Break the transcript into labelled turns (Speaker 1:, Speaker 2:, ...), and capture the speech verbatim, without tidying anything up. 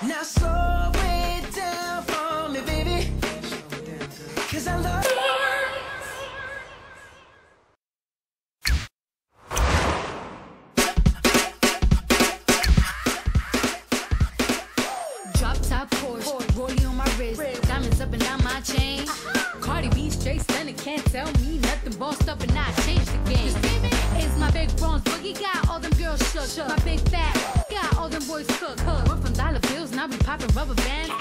Speaker 1: Now slow it down for me, baby, cause I love
Speaker 2: Drop top Porsche, rollie on my wrist, diamonds up and down my chain. Cardi B straight stunning, can't tell me nothing. Bossed up and I changed the game. It's my big bronze boogie, got all them girls shook. My big fat got all them boys cooked. Went from dollar bills, now we popping rubber bands.